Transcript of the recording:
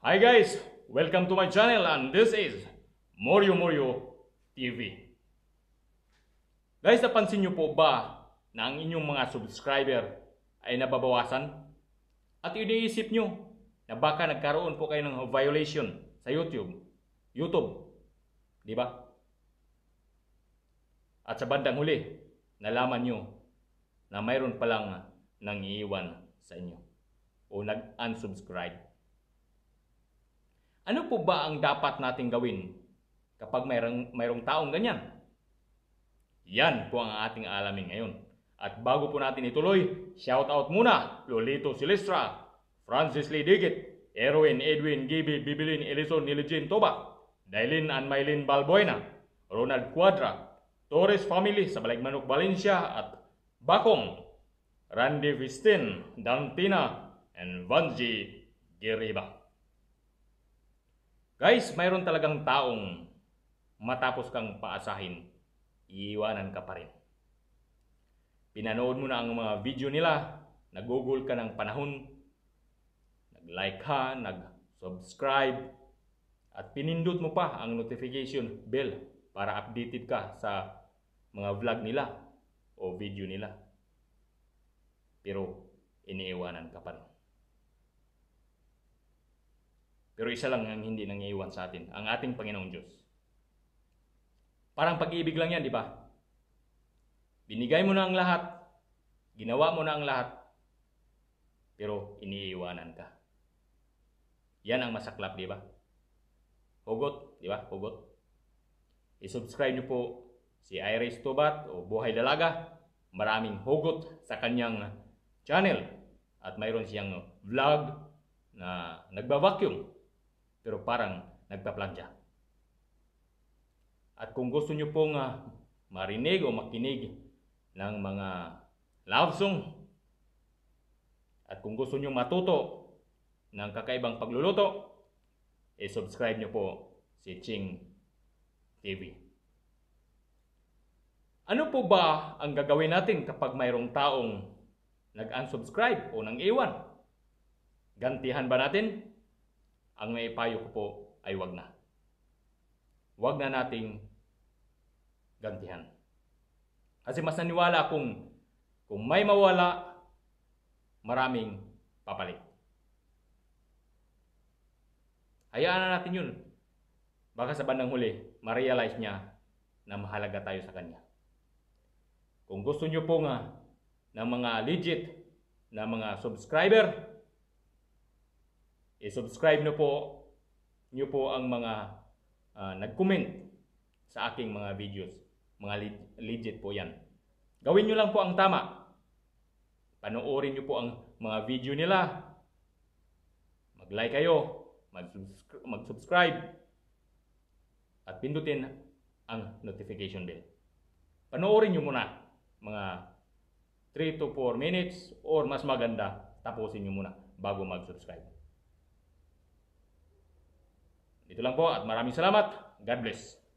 Hi guys, welcome to my channel and this is Moryo Moryo TV. Guys, napansin nyo po ba na ang inyong mga subscriber ay nababawasan? At iniisip nyo na baka nagkaroon po kayo ng violation sa YouTube. Di ba? At sa bandang huli, nalaman nyo na mayroon palang nangiiwan sa inyo o nag-unsubscribe. Ano po ba ang dapat nating gawin kapag mayroong taong ganyan? Yan po ang ating alamin ngayon. At bago po natin ituloy, shout out muna Lolito Silistra, Francis Lee Digit, Erwin, Edwin, Gibi, Bibilin, Elison, Niligin Toba, Dailin and Maylin Balbuena, Ronald Cuadra, Torres Family sa Baligmanok, Valencia at Bakong, Randy Vistin, Dantina, and Vanji Giriba. Guys, mayroon talagang taong matapos kang paasahin, iiwanan ka pa rin. Pinanood mo na ang mga video nila, nag-google ka ng panahon, nag-like ka, nag-subscribe, at pinindot mo pa ang notification bell para updated ka sa mga vlog nila o video nila. Pero iniiwanan ka pa rin. Pero isa lang ang hindi nangiiwan sa atin, ang ating Panginoong Diyos. Parang pag-ibig lang yan, di ba? Binigay mo na ang lahat, ginawa mo na ang lahat, pero iniiwanan ka. Yan ang masaklap, di ba? Hugot, di ba? Hugot. I-subscribe nyo po si Iris Tobat o Buhay Dalaga. Maraming hugot sa kanyang channel. At mayroon siyang vlog na nagba-vacuum. Pero parang nagpa-plantya. At kung gusto nyo pong marinig o makinig ng mga love song, at kung gusto nyo matuto ng kakaibang pagluluto, subscribe nyo po si Ching TV. Ano po ba ang gagawin natin kapag mayroong taong nag-unsubscribe o nang-iwan? Gantihan ba natin? Ang may payo ko po ay wag na. Wag na nating gantihan. Kasi mas naniwala kung may mawala, maraming papalit. Hayaan na natin yun. Baka sa bandang huli, ma-realize niya na mahalaga tayo sa kanya. Kung gusto nyo po ng mga legit na mga subscriber, i-subscribe nyo po ang mga nag-comment sa aking mga videos. Mga legit po yan. Gawin nyo lang po ang tama. Panoorin nyo po ang mga video nila. Mag-like kayo, mag-subscribe, at pindutin ang notification bell. Panoorin nyo muna mga 3 to 4 minutes or mas maganda, tapusin nyo muna bago mag-subscribe. Dito lang po at maraming salamat. God bless.